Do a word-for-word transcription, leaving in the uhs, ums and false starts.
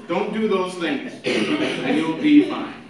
Don't do those things, and you'll be fine.